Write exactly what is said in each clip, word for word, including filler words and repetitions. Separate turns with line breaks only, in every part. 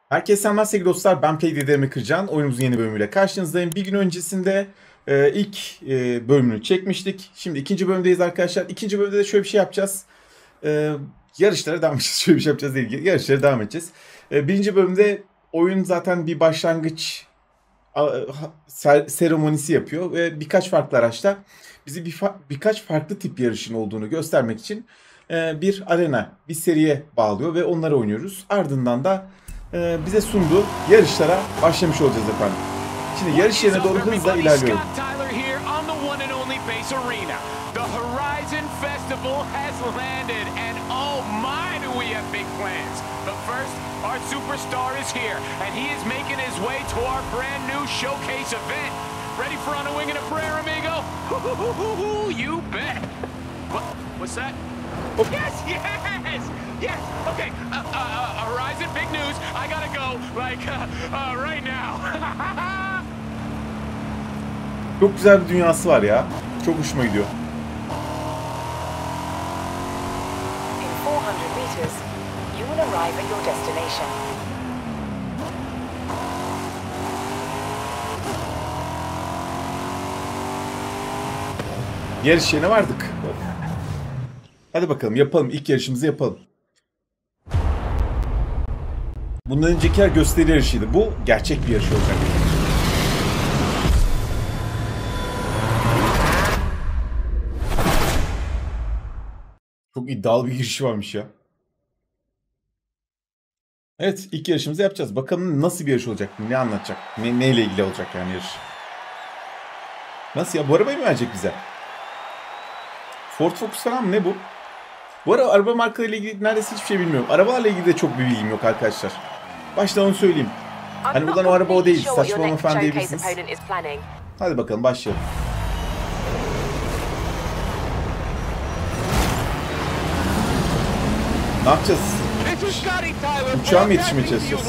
Herkese selamlar sevgili dostlar. Ben Playdead'imi Kırcan. Oyunumuzun yeni bölümüyle karşınızdayım. Bir gün öncesinde e, ilk e, bölümünü çekmiştik. Şimdi ikinci bölümdeyiz arkadaşlar. İkinci bölümde de şöyle bir şey yapacağız. E, yarışlara devam edeceğiz. Şöyle bir şey yapacağız değil. Yarışlara devam edeceğiz. E, birinci bölümde oyun zaten bir başlangıç a, ser, seremonisi yapıyor. Ve birkaç farklı araçta bizi bir fa birkaç farklı tip yarışın olduğunu göstermek için e, bir arena, bir seriye bağlıyor ve onları oynuyoruz. Ardından da bize sunduğu yarışlara başlamış olacağız efendim. Şimdi yarış yerine doğru hızla ilerliyorum. The Horizon Festival has landed and oh my do we have big plans. But first, our superstar is here and he is making his way to our brand new showcase event. Ready for On a Wing and a Prayer, amigo? You bet. What? What's that? Oh. Yes, yes, yes. Okay, uh, uh, uh, Horizon, big news. I gotta go, like, uh, uh, right now. Çok güzel bir dünyası var ya. Çok hoşuma gidiyor.
In four hundred meters, you will arrive at your destination.
Yarış yerine vardık. Hadi bakalım yapalım. İlk yarışımızı yapalım. Bundan öncekiler gösteri yarışıydı. Bu gerçek bir yarış olacak. Çok iddialı bir girişi varmış ya. Evet, ilk yarışımızı yapacağız. Bakalım nasıl bir yarış olacak? Ne anlatacak? Ne, neyle ilgili olacak yani yarış? Nasıl ya? Bu arabayı mı verecek bize? Ford Focus falan mı? Ne bu? Bu araba araba markalarıyla ilgili neredeyse hiçbir şey bilmiyorum. Arabalarla ilgili de çok bir bilgim yok arkadaşlar. Başta onu söyleyeyim. Hani buradan o araba o değil. Saçmalama falan diyebilirsiniz. Hadi bakalım başlayalım. Ne yapacağız? Uçağa mı yetişmeye çalışacağız?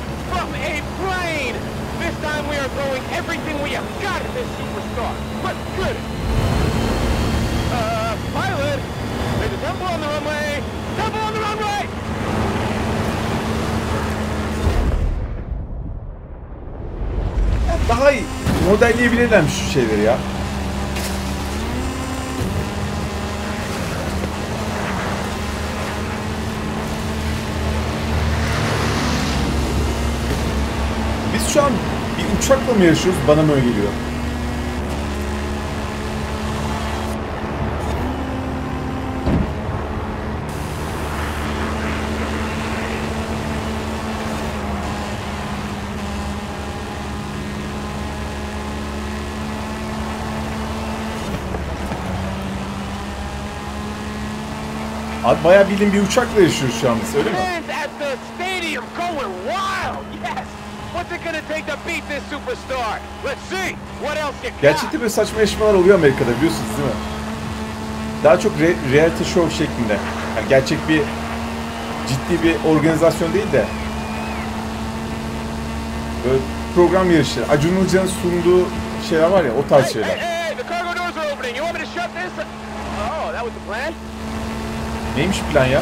Daha iyi modelleyebilirlermiş şu şeyleri ya. Biz şu an bir uçakla mı yarışıyoruz? Bana mı öyle geliyor? Abi bayağı bildiğin bir uçakla yaşıyoruz şu an biz, öyle mi? Gerçekten böyle saçma yarışmalar oluyor Amerika'da, biliyorsunuz değil mi? Daha çok re reality show şeklinde. Yani gerçek bir, ciddi bir organizasyon değil de böyle program yarışları. Acun Ilıcalı'nın sunduğu şeyler var ya, o tarz şeyler. Neymiş plan ya?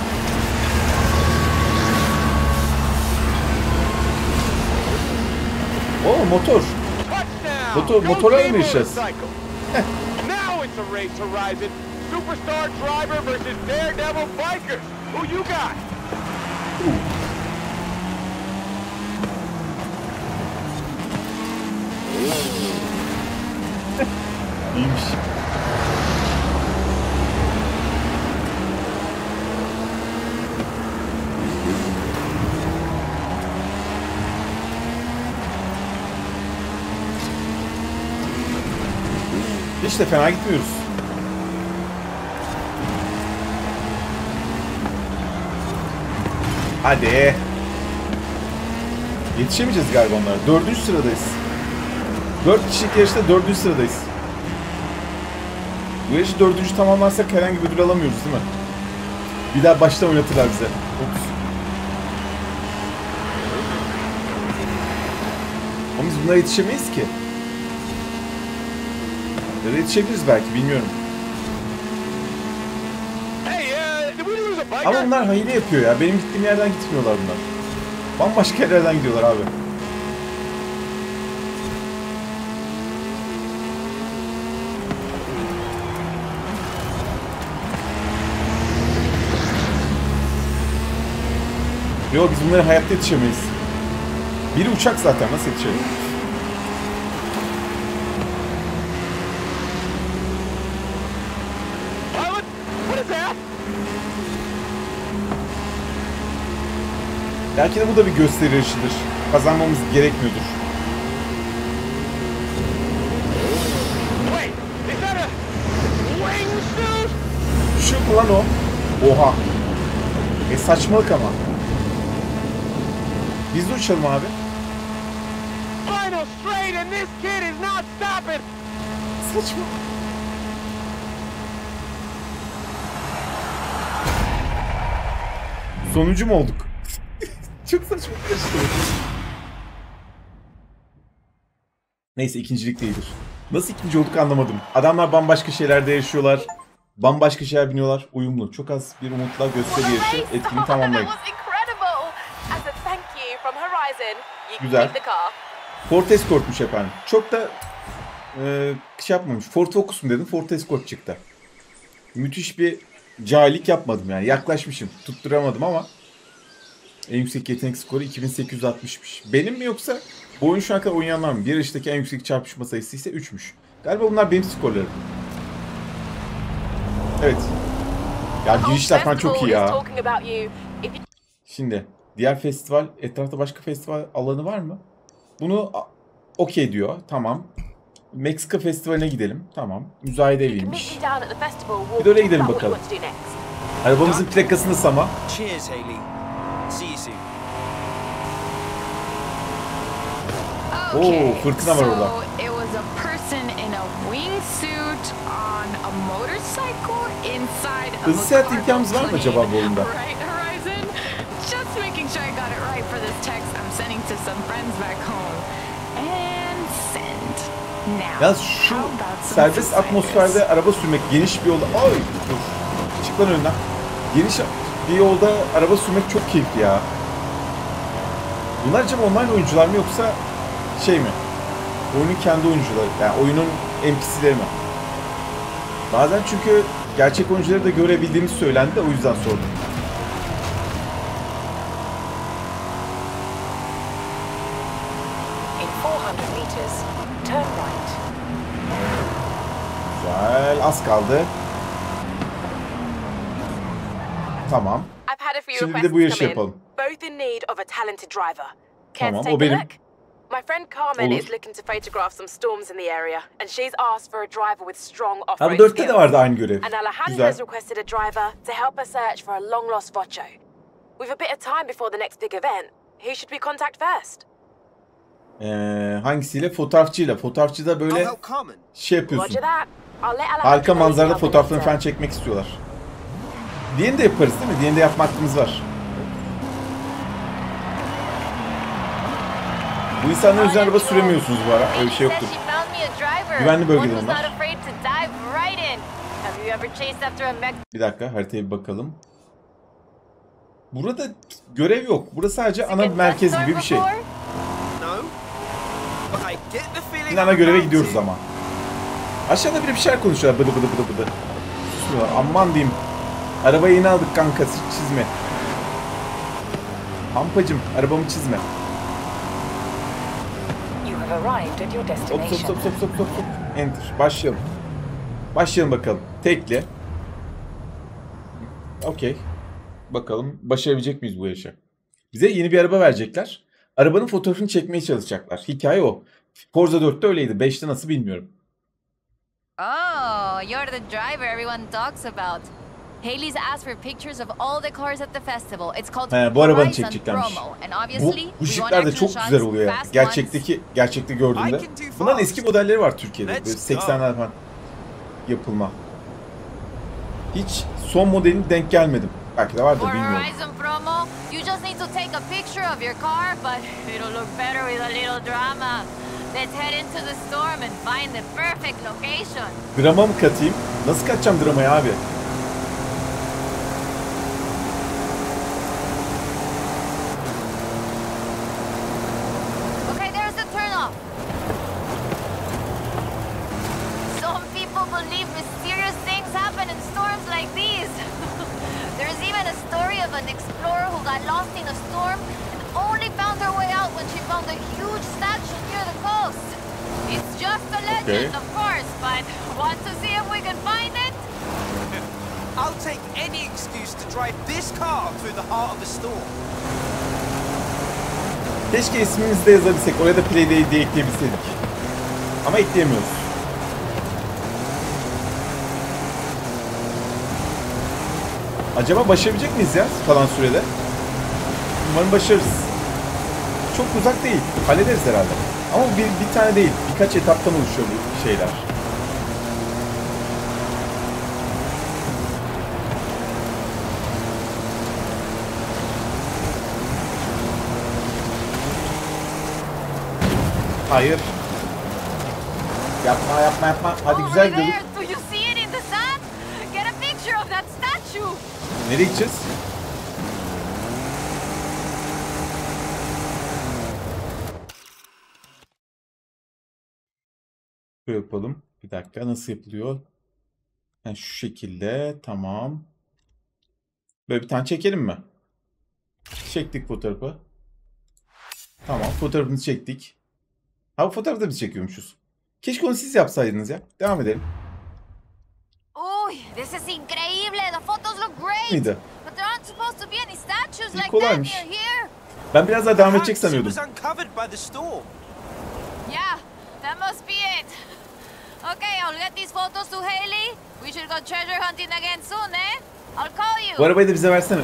Oo, motor. Motor motorla mı yarışacağız? İyiymiş. Hiç de fena gitmiyoruz. Hadi. Yetişemeyeceğiz galiba onlara. Dördüncü sıradayız. Dört kişilik yarışta dördüncü sıradayız. Bu yarışı dördüncü tamamlarsak herhangi bir ödül alamıyoruz değil mi? Bir daha baştan oynatırlar bize. Ops. Ama biz bunlara yetişemeyiz ki. Ya da yetişebiliriz belki, bilmiyorum. Ama bunlar hile yapıyor ya. Benim gittiğim yerden gitmiyorlar bunlar. Bambaşka yerlerden gidiyorlar abi. Yok, biz bunlara hayatta yetişemeyiz. Biri uçak zaten, nasıl yetişelim? Belki de bu da bir gösteri yarışıdır. Kazanmamız gerekmiyordur. Düşüyor mu lan o? Oha. E saçmalık ama. Biz de uçalım abi. Saçma. Sonuncu mu olduk? Çok saçma bir şey. Neyse, ikincilik de iyidir. Nasıl ikinci olduk anlamadım. Adamlar bambaşka şeylerde yaşıyorlar. Bambaşka şeyler biniyorlar. Uyumlu. Çok az bir umutla gösteri yarışı. Etkinliği tamamlayın. Güzel. Ford Escort'muş efendim. Çok da e, şey yapmamış. Ford Focus mu dedim? Ford Escort çıktı. Müthiş bir cahillik yapmadım yani. Yaklaşmışım. Tutturamadım ama en yüksek yetenek skoru iki bin sekiz yüz altmışmış. Benim mi yoksa bu oyun şu ana kadar oynayanlar mı? Bir yarıştaki en yüksek çarpışma sayısı ise üçmüş. Galiba bunlar benim skorlarım. Evet. Ya girişler falan çok iyi ya. Şimdi diğer festival, etrafta başka festival alanı var mı? Bunu okey diyor. Tamam. Meksika Festivali'ne gidelim. Tamam. Müzayede eviymiş. Bir de oraya gidelim bakalım. Arabamızın plakasını sama.
Cheers, Hayley. See you soon.
Oo, fırtına var orada.
It was a person in a wingsuit on a motorcycle inside of a
Hızlı seyahat
cargo
imkanımız var mı acaba bu oyunda?
Right, Horizon? Just making sure I got it right for this text I'm sending to some friends back home. And send. Now,
Ya şu
how about some
serbest
food
atmosferde
fighters?
araba sürmek, geniş bir yolda... Ay dur. Çık lan önünden. Geniş bir yolda araba sürmek çok keyifli ya. Bunlar acaba online oyuncular mı yoksa şey mi? Oyunun kendi oyuncuları, yani oyunun N P C'leri mi? Bazen çünkü gerçek oyuncuları da görebildiğimiz söylendi de o yüzden sordum.
In four hundred meters, turn right.
Güzel, az kaldı. Tamam.
I've had a few
Şimdi bir de
requests
bu yarışı
come in,
yapalım.
both in need of a talented driver. Care
Tamam,
to
o
take a
benim.
look? My friend Carmen
Olur.
is looking to photograph some storms in the area, and she's asked for a driver with strong
Ha, bu
off-road
dörtte de
skills.
vardı aynı görev.
And Alejandro's
Güzel.
requested a driver to help her search for a long-lost Vocho. With a bit of time before the next big event, who should we contact first?
Ee, hangisiyle? Fotoğrafçıyla. Fotoğrafçıda böyle
I'll help Carmen.
şey
Roger
yapıyorsun.
that. I'll let Alejandro
Harika
know you
manzarada
can help
fotoğraflarını
later.
falan çekmek istiyorlar. Diğerini de yaparız değil mi? Diğerini de yapma hakkımız var. Bu insanların üzerine araba süremiyorsunuz bu ara. Öyle bir şey yoktur. Güvenli bölgede onlar. Bir dakika, haritaya bir bakalım. Burada görev yok. Burası sadece ana merkez gibi bir şey.
No. But I get the feeling
Yine ana
I'm
göreve
about
gidiyoruz
to.
ama. Aşağıda biri bir şeyler konuşuyorlar. Bıdı bıdı bıdı bıdı. Susmuyorlar. Aman diyeyim. Arabayı yeni aldık kanka. Çizme. Hampacım, arabamı çizme.
You have arrived at your
Hop hop
destination.
hop hop hop hop hop. Enter. Başlayalım. Başlayalım bakalım. Tekli. Okey. Bakalım başarabilecek miyiz bu yarışa? Bize yeni bir araba verecekler. Arabanın fotoğrafını çekmeye çalışacaklar. Hikaye o. Forza dörtte öyleydi. beşte nasıl bilmiyorum.
Oh, you're the driver everyone talks about. Hayley's asked for pictures of all the cars at the festival. It's called
He, bu arabanı
Horizon
çekeceklermiş.
Promo. And
Bu,
obviously,
bu
we want
şıklar da
action
çok güzel
shots,
oluyor yani.
fast
Gerçekteki, gerçekte gördüğümde.
I can do
Bunların
fast.
eski modelleri var Türkiye'de.
Let's
Böyle
go.
seksenler falan yapılma. Hiç son modelini denk gelmedim. Belki de vardır,
For
bilmiyorum.
Horizon Promo, you just need to take a picture of your car, but it'll look better with a little drama. Let's head into the storm and find the perfect location.
Drama mı katayım? Nasıl katacağım dramayı abi?
got lost in a storm and only found her way out when she found a huge statue near the coast. It's just a legend,
Okay.
of course, but want to see if we can find it?
I'll take any excuse to drive this car through the heart of the storm.
Keşke ismimizi de yazabilsek. Oraya da Playday diye ekleyebilseydik. Ama ekleyemiyoruz. Acaba başarabilecek miyiz ya kalan sürede? Umarım başarırız. Çok uzak değil. Hallederiz herhalde. Ama bir, bir tane değil. Birkaç etaptan oluşuyor bu şeyler. Hayır. Yapma yapma yapma. Hadi
Over
güzel gidiyorduk.
there, do you see it in the sand? Get a picture of that statue.
Nereye gideceğiz? Böyle yapalım. Bir dakika, nasıl yapılıyor? Yani şu şekilde, tamam. Böyle bir tane çekelim mi? Çektik fotoğrafı. Tamam, fotoğrafını çektik. Ha, bu fotoğrafı da biz çekiyormuşuz. Keşke onu siz yapsaydınız ya. Devam edelim.
Uy, this is increíble. The photos look great.
Miydi?
But there aren't supposed to be any statues
İyi,
like that
kolaymış.
near here.
Ben biraz daha devam edecek
Perhaps it
sanıyordum.
was uncovered by the storm.
Yeah, that must be it. Okay, I'll get these photos to Haley. We should go treasure hunting again soon, eh? I'll call you.
Bu arabayı da bize versene.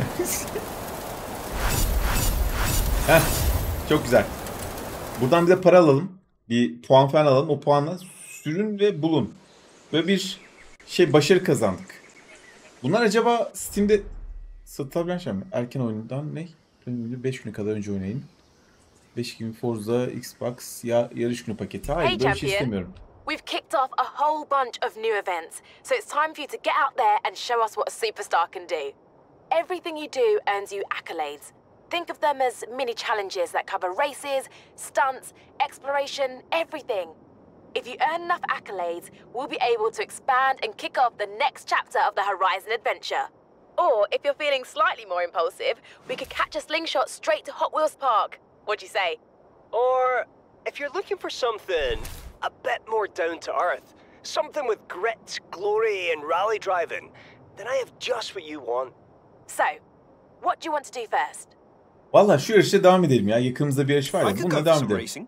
Heh, çok güzel. Buradan bir de para alalım. Bir puan falan alalım. O puanla sürün ve bulun. Böyle bir şey, başarı kazandık. Bunlar acaba Steam'de satılabilen şey mi? Erken oyundan ne? beş güne kadar önce oynayın. beş gibi Forza, Xbox, ya yarış günü paketi. Hayır,
Hey,
böyle bir şey
champion.
istemiyorum.
We've kicked off a whole bunch of new events, so it's time for you to get out there and show us what a superstar can do. Everything you do earns you accolades. Think of them as mini challenges that cover races, stunts, exploration, everything. If you earn enough accolades, we'll be able to expand and kick off the next chapter of the Horizon adventure. Or, if you're feeling slightly more impulsive, we could catch a slingshot straight to Hot Wheels Park. What do you say?
Or if you're looking for something a bit more down to earth, something with grit, glory, and rally driving, then I have just what you want.
So, what do you want to do first?
Valla şu yarışa devam edelim ya. Yakınımızda bir yarış var
I
ya.
could go
Bununla
for
devam
some
edelim.
racing.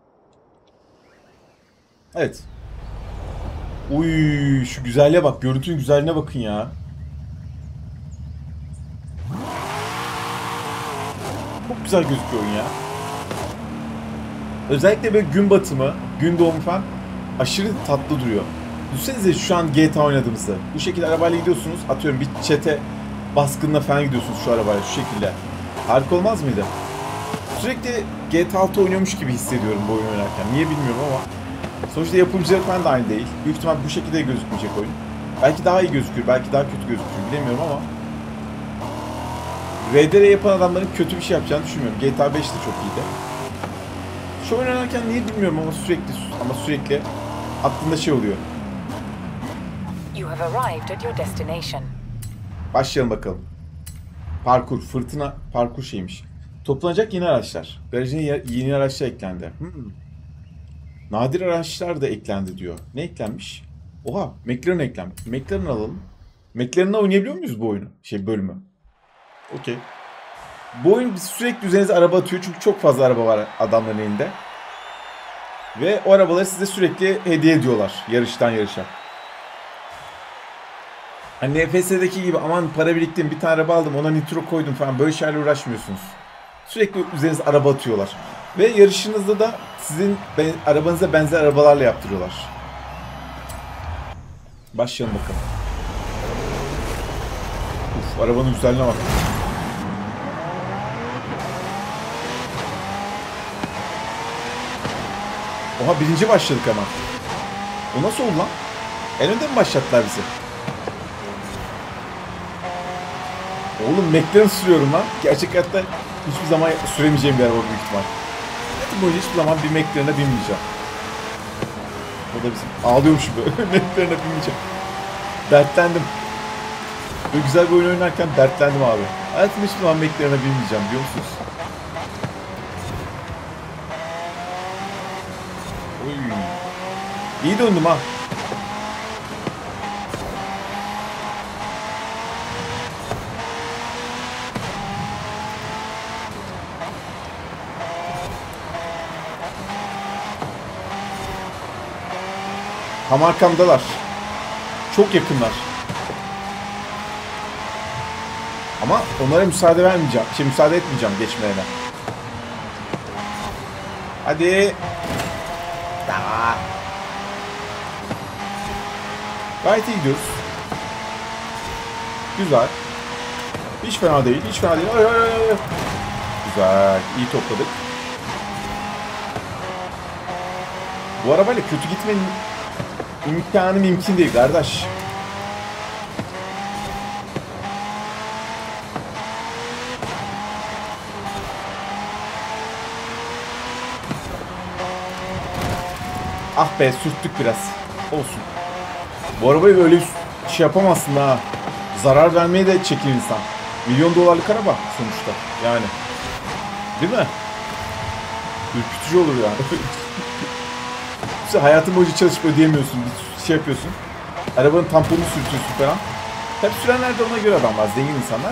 Evet. Uy, şu güzelliğe bak. Görüntünün güzelliğine bakın ya. Çok güzel gözüküyor oyun ya. Özellikle böyle gün batımı, gün doğumu falan aşırı tatlı duruyor. Düşünsenize şu an G T A oynadığımızda. Bu şekilde arabayla gidiyorsunuz. Atıyorum bir çete baskınına falan gidiyorsunuz şu arabayla şu şekilde. Harika olmaz mıydı? Sürekli G T A altı oynuyormuş gibi hissediyorum bu oyunu oynarken. Niye bilmiyorum ama. Sonuçta yapımcıları falan da aynı değil. Büyük ihtimal bu şekilde gözükmeyecek oyun. Belki daha iyi gözükür, belki daha kötü gözükür bilemiyorum ama. R D R yapan adamların kötü bir şey yapacağını düşünmüyorum. G T A beş de çok iyiydi. Şu oyun oynarken niye bilmiyorum ama sürekli ama sürekli aklımda şey oluyor.
You have arrived at your destination.
Başlayalım bakalım. Parkur, fırtına parkur şeymiş. Toplanacak yeni araçlar. Garajına yeni araçlar eklendi. Hmm. Nadir araçlar da eklendi diyor. Ne eklenmiş? Oha, McLaren eklenmiş. McLaren alalım. McLaren'la oynayabiliyor muyuz bu oyunu? Şey bölümü. Okey. Bu oyun sürekli üzerinize araba atıyor çünkü çok fazla araba var adamların elinde. Ve o arabaları size sürekli hediye ediyorlar yarıştan yarışa. Hani N F S'deki gibi aman para biriktim bir tane araba aldım ona nitro koydum falan böyle şeylerle uğraşmıyorsunuz. Sürekli üzerinize araba atıyorlar. Ve yarışınızda da sizin ben, arabanıza benzer arabalarla yaptırıyorlar. Başlayalım bakalım. Uf, arabanın güzelliğine bak. Oha birinci başladık hemen. O nasıl oldu lan? En önde mi başlattılar bizi? Oğlum McLaren sürüyorum lan. Gerçek hayatta hiçbir zaman süremeyeceğim bir araba büyük ihtimal. Hayatım boyunca hiçbir zaman bir McLaren'a binmeyeceğim. O da bizim. Ağlıyormuşum böyle. McLaren'a binmeyeceğim. Dertlendim. Böyle güzel bir oyun oynarken dertlendim abi. Hayatımda hiçbir zaman McLaren'a binmeyeceğim biliyor musunuz? Oy. İyi döndüm ha. Tam arkamdalar. Çok yakınlar. Ama onlara müsaade vermeyeceğim. Şey müsaade etmeyeceğim geçmelerine. Hadi. Daha. Gayet iyi gidiyoruz. Güzel. Hiç fena değil. Hiç fena değil. Ay, ay, ay. Güzel. İyi topladık. Bu arabayla kötü gitmenin imkanı mümkün değil kardeş. Ah be sürttük biraz. Olsun. Bu arabayı böyle şey yapamazsın ha. Zarar vermeye de çekil insan. Milyon dolarlık araba sonuçta. Yani. Değil mi? Ürkütücü olur yani. Hayatın boyunca çalışıp ödeyemiyorsun. Bir şey yapıyorsun. Arabanın tamponunu sürtüyorsun falan. Tabi sürenler de ona göre adamlar. Zengin insanlar.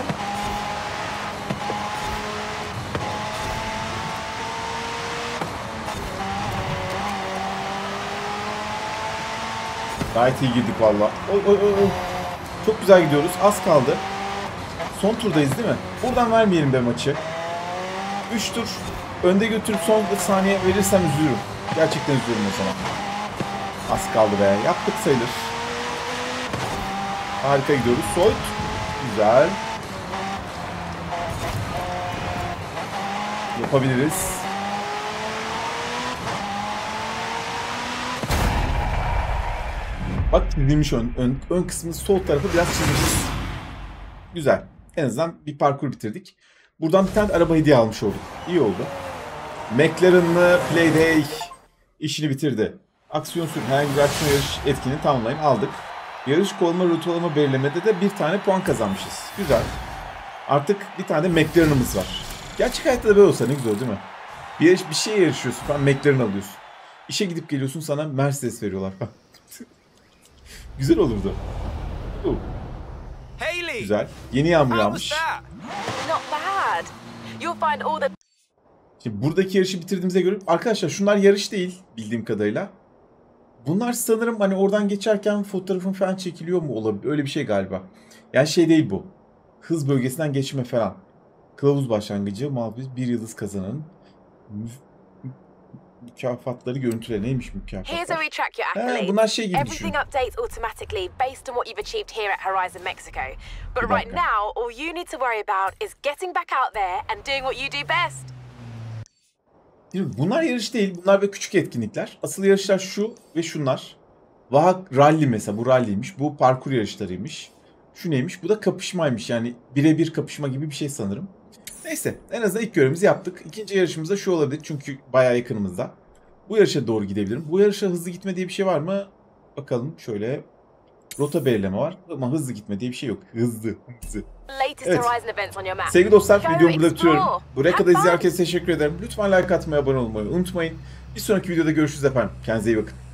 Gayet iyi girdik valla. Oy oy oy oy. Çok güzel gidiyoruz. Az kaldı. Son turdayız değil mi? Buradan vermeyelim be maçı. üç tur önde götürüp son saniye verirsem üzülürüm. Gerçekten üzülürüm o zaman. Az kaldı be. Yaptık sayılır. Harika gidiyoruz. Soyt. Güzel. Yapabiliriz. Bak çizilmiş ön, ön, ön kısmının sol tarafı biraz çizilmiş. Güzel. En azından bir parkur bitirdik. Buradan bir tane araba hediye almış olduk. İyi oldu. McLaren'lı Playday işini bitirdi. Aksiyon sürüm herhangi bir aksiyon yarış etkinliğini tamamlayın. Aldık. Yarış kovalama rotalama belirlemede de bir tane puan kazanmışız. Güzel. Artık bir tane McLaren'ımız var. Gerçek hayatta da böyle olsa ne güzel değil mi? Bir, yarış, bir şey yarışıyorsun falan McLaren alıyorsun. İşe gidip geliyorsun sana Mercedes veriyorlar falan. Güzel olurdu. Uh.
Hayley.
Güzel. Yeni yağmur
How
yağmış.
was that?
Not bad. You'll find all the
Şimdi buradaki yarışı bitirdiğimize göre arkadaşlar şunlar yarış değil bildiğim kadarıyla. Bunlar sanırım hani oradan geçerken fotoğrafın falan çekiliyor mu olabilir? Öyle bir şey galiba. Yani şey değil bu. Hız bölgesinden geçme falan. Kılavuz başlangıcı, mavi bir yıldız kazanın. Mükafatları görüntüle neymiş
Here's
mükafatlar?
where we track your
He,
accolades.
bunlar şey gibi
Everything
düşün.
updates automatically based on what you've achieved here at Horizon Mexico. But
Bir
right
dakika.
now, all you need to worry about is getting back out there and doing what you do best.
Şimdi bunlar yarış değil. Bunlar ve küçük etkinlikler. Asıl yarışlar şu ve şunlar. Vahak Rally mesela. Bu rally'ymiş. Bu parkur yarışlarıymış. Şu neymiş? Bu da kapışmaymış. Yani birebir kapışma gibi bir şey sanırım. Neyse. En azından ilk görevimizi yaptık. İkinci yarışımız da şu olabilir. Çünkü bayağı yakınımızda. Bu yarışa doğru gidebilirim. Bu yarışa hızlı gitme diye bir şey var mı? Bakalım şöyle. Rota belirleme var. Ama hızlı gitme diye bir şey yok. Hızlı. Hızlı.
Latest
Evet.
Horizon events on your map.
Sevgili dostlar
Go
videomu burada
explore.
bitiriyorum. Buraya kadar
Have
izleyen
fun.
herkese teşekkür ederim. Lütfen like atmayı, abone olmayı unutmayın. Bir sonraki videoda görüşürüz efendim. Kendinize iyi bakın.